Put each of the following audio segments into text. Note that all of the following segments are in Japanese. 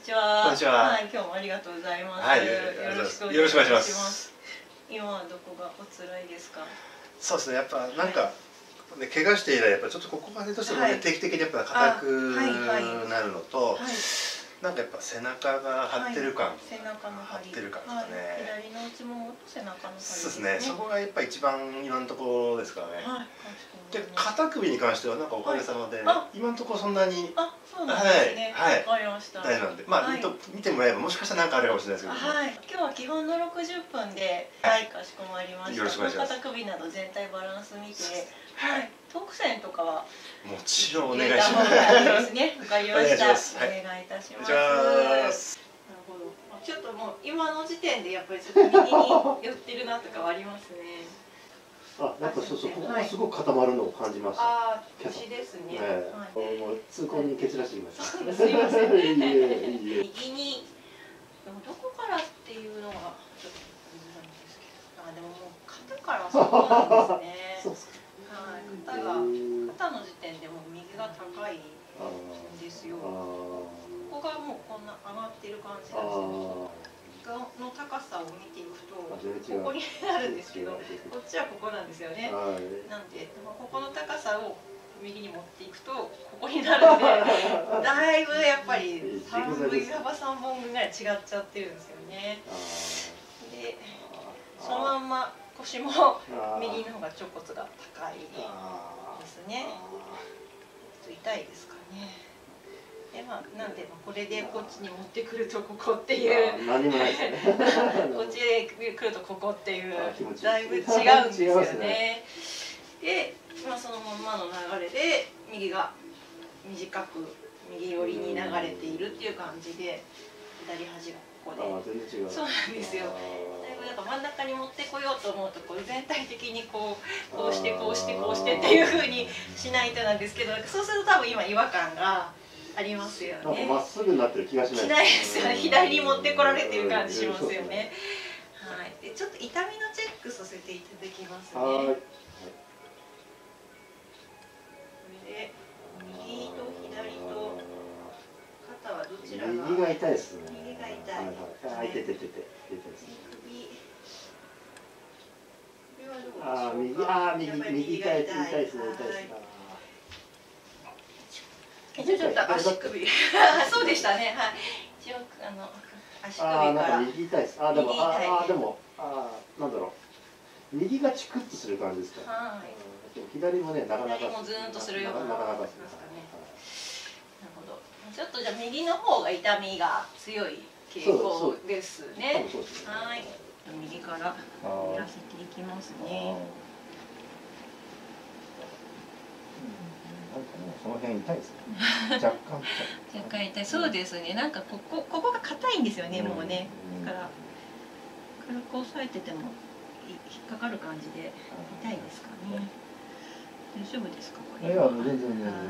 ちは。 こんにちは。 はい、今日もありがとうございます。 はい、 よろしくお願いします。今はどこがお辛いですか。 そうですね、やっぱなんか、ね、怪我して以来やっぱちょっとここがねどうしてもね、定期的にやっぱ硬くなるのと、なんかやっぱ背中が張ってる感、 背中の張ってる感ですかね。 左の内ももと背中の張りそうですね。そこがやっぱ一番今のところですからね。で、肩首に関してはなんかおかげさまで今のところそんなにそうなんですね。 はい、 わかりました。 大丈夫なんで、まあ見てもらえばもしかしたらなんかあるかもしれないですけど。 はい。今日は基本の60分で、はい、かしこまりました。 よろしくお願いします。 肩首など全体バランス見て、はい。トーク線とかはもちろんお願いします。 ですね。わかりました。お願いいたします。なるほど。ちょっともう今の時点でやっぱりちょっと右に寄ってるなとかはありますね。 なんかそうここがすごく固まるのを感じました。 腰ですね。 もう通行に蹴散らしてきました。 すみません。右にどこからっていうのはちょっと難しいんですけど、でももう肩からはそうなんですね。はい、肩の時点でもう右が高いんですよ。ここがもうこんな上がってる感じなんですよ。の高さを見ていくとここになるんですけど、こっちはここなんですよね。なんでここの高さを右に持っていくとここになるんで、だいぶやっぱり幅3本ぐらい違っちゃってるんですよね。でそのまんま腰も右の方がちょこつが高いですね。痛いですかね。でなんでこれでこっちに持ってくるとここっていう何もないですね。 こっちで来るとここっていうだいぶ違うんですよね。で、そのままの流れで右が短く右寄りに流れているっていう感じで、左端がここでそうなんですよ。だいぶなんか真ん中に持ってこようと思うとこう全体的にこうしてこうしてこうしてっていう風にしないとなんですけど、そうすると多分今違和感がありますよね。 まっすぐになってる気がしない。 しないですよね。左に持ってこられてる感じしますよね。はい。でちょっと痛みのチェックさせていただきますね。これで右と左と肩はどちらが？ 右が痛いですね。 右が痛い。 痛いですね。右痛いですね。 ちょっと足首そうでしたね。はい。一応足首からなんか右痛いです。でもなんだろう、右がチクッとする感じですか。 はい。 左もねなかなか左もズーンとするようななかなかですね。 なるほど。ちょっとじゃあ右の方が痛みが強い傾向ですね。はい。右からやらせていきますね。 その辺痛いですね。若干痛い。そうですね。なんかここが硬いんですよね。もうね。だから軽く押さえてても引っかかる感じで痛いですかね。大丈夫ですかこれ？ いや全然。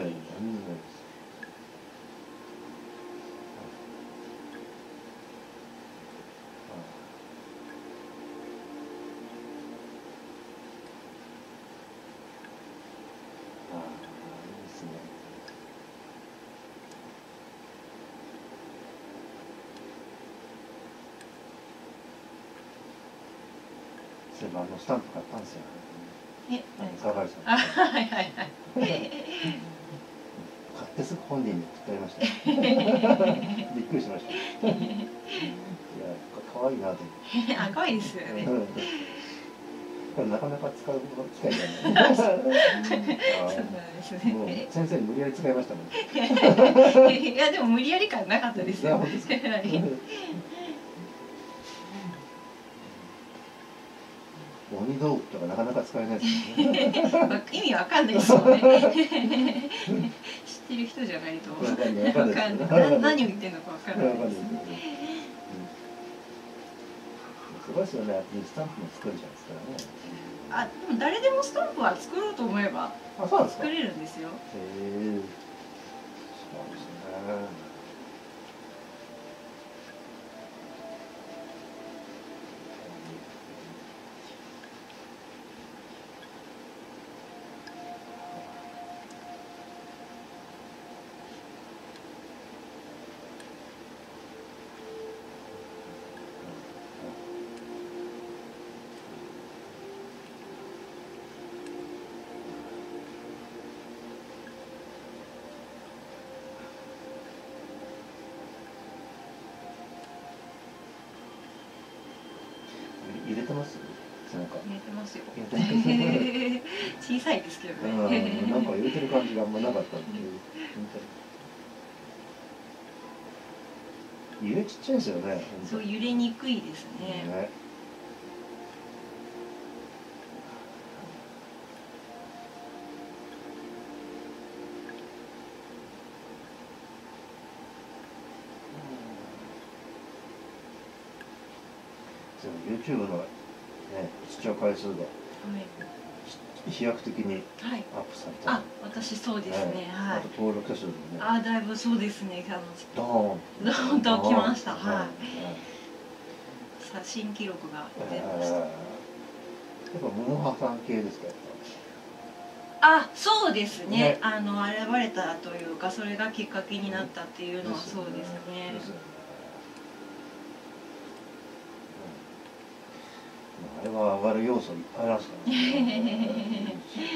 そういえばスタンプ買ったんですよ。 はい。買ってすぐ本人に送ってありました。びっくりしました。いや可愛いなと思って。 可愛いですよね。 これなかなか使う機会がない。もう先生に無理やり使いましたもん。 いやでも無理やり感なかったですよ。 鬼道具とかなかなか使えないですよね。 意味わかんないですよね。知ってる人じゃないとわかんない。何を言ってるのかわからないです。 すごいですよね。スタンプも作るじゃないですかね。 でも誰でもスタンプは作ろうと思えば作れるんですよ。 そうですね。 ますよ。 言ってます小さいですけどね。 なんか揺れてる感じがあんまなかったんで、揺れちっちゃいですよね。 そう揺れにくいですね。 ね。YouTube の、ね、視聴回数が飛躍的にアップされた、 あ、私そうですね、はい、 あと登録者数もね、 あ、だいぶそうですね、 ドーンときました、はい、さあ新記録が出ました。やっぱモンハさん系ですか？ あ、そうですね、選ばれたというか、それがきっかけになったっていうのはそうですね。 あれは上がる要素いっぱいありますからね。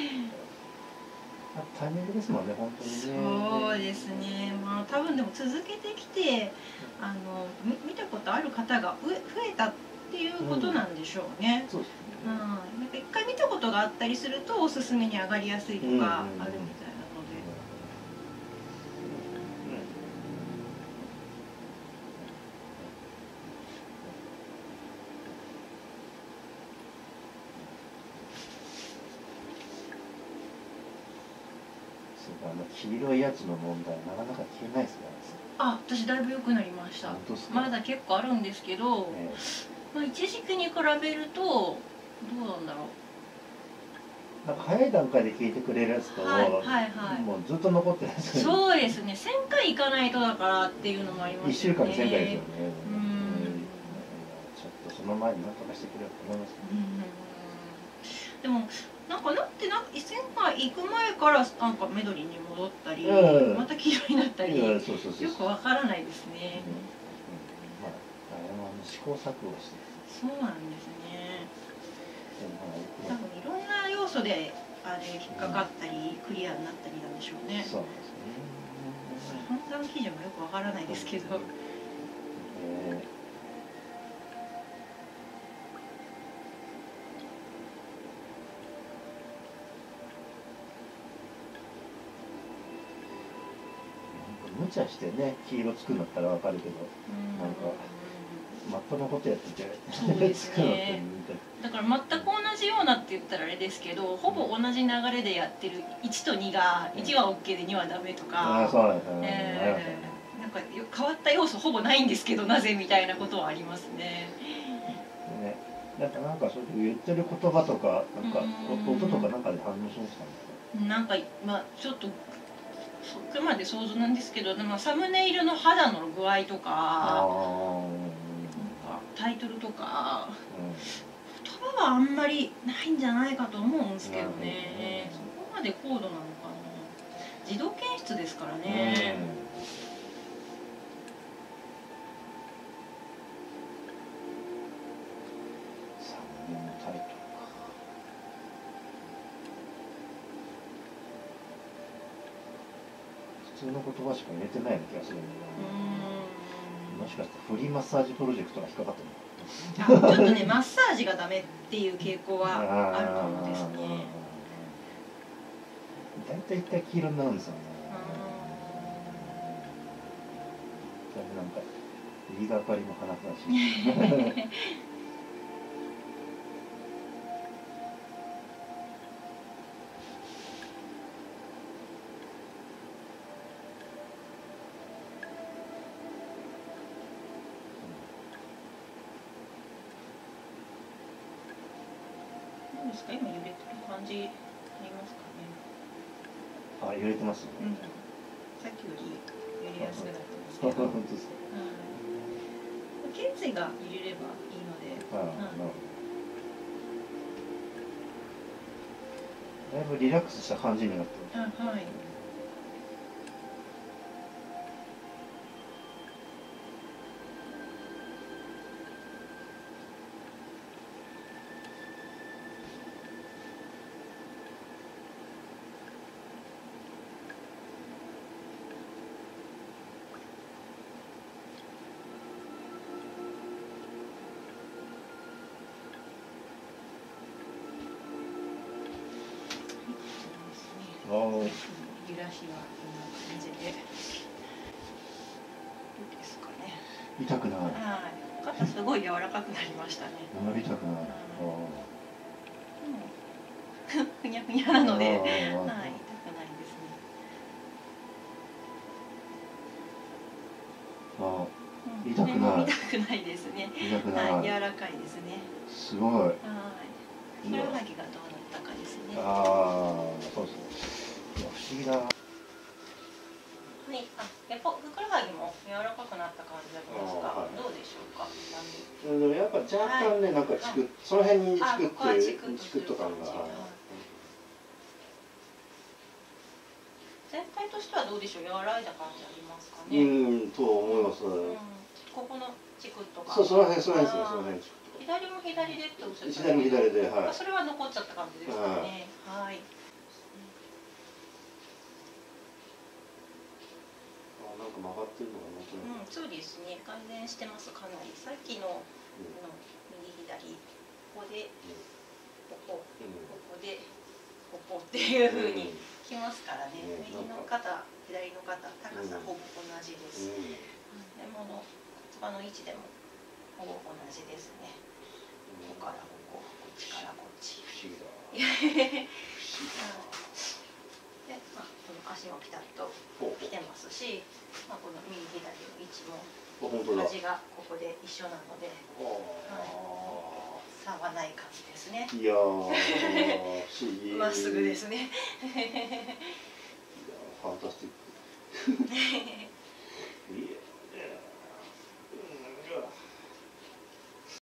タイミングですもんね、本当にね。 そうですね。まあ多分でも続けてきて、見たことある方が増えたっていうことなんでしょうね。 そうですね。 なんか一回見たことがあったりするとおすすめに上がりやすいとかあるみたいなので。 黄色いやつの問題なかなか消えないですね。 あ、私だいぶ良くなりました。まだ結構あるんですけど、まあ一時期に比べるとどうなんだろう。 なんか早い段階で消えてくれるやつと、もうずっと残ってるやつ。 そうですね。1000回いかないとだからっていうのもありますよね。 1週間に1000回ですよね。ちょっとその前に何とかしてくれると思います。 でもなんか1000回行く前からなんか緑に戻ったり、また黄色になったり、よくわからないですね。 まあ試行錯誤して。 そうなんですね。多分いろんな要素で引っかかったりクリアになったりなんでしょうね。 そうですね。 判断基準もよくわからないですけど。 無茶してね、黄色つくんだったらわかるけど、なんかマップのことやっててそうですね。だから全く同じようなって言ったらあれですけど、ほぼ同じ流れでやってる1と2が1は OK で2はダメとか、なんか変わった要素ほぼないんですけどなぜみたいなことはありますね。 なんかそういう言ってる言葉とかなんか音とかなんかで反応しましたね。 なんかまあちょっとあくまで想像なんですけど、でもサムネイルの肌の具合とか、タイトルとか、言葉はあんまりないんじゃないかと思うんですけどね。そこまで高度なのかな。自動検出ですからね。 サムネのタイトルか。普通の言葉しか入れてないような気がするんだけど、もしかしてフリーマッサージプロジェクトが引っかかってるのちょっとね、マッサージがダメっていう傾向はあるかもですね。 大体一回黄色になるんですよね。なんか言いがかりの話だし。 どうですか、今揺れてる感じありますかね。 あ、揺れてます。 さっきより揺れやすくなってますけど。 本当ですか。 頸椎が揺れればいいので。 だいぶリラックスした感じになってます。 はい。 足はこんな感じで。どうですかね。 痛くない。 はい。肩すごい柔らかくなりましたね。 あまり痛くない。 ふにゃふにゃなので、はい、痛くないですね。 あ、痛くない。 痛くないですね。 痛くない。 はい、柔らかいですね。 すごい。 はい。ふくらはぎがどうなったかですね。 ああ、そうですね。いや、不思議だ。 はい、やっぱふくらはぎも柔らかくなった感じありますか。はい、どうでしょうか。 でもやっぱ若干ね、なんかチクッ、その辺にチクってチクッと感が。 全体としてはどうでしょう。和らいだ感じありますかね。 と思います。 ここのチクッとか。 そう、その辺ですね、その辺。 左も左でっておっしゃった。 左も左で、はい。 それは残っちゃった感じですかね。はい。 なんか曲がってるのがなんとなく。 そうですね。改善してます。かなり。さっきの右左ここでここでここっていう風にきますからね。右の肩、左の肩、高さほぼ同じです。でも骨盤の位置でもほぼ同じですね。ここからここ、こっちからこっち。不思議だ。で、この足もピタッときてますし、この右左の位置も味がここで一緒なので、差はない感じですね。 いやー、不思議。 まっすぐですね。 ファンタスティック。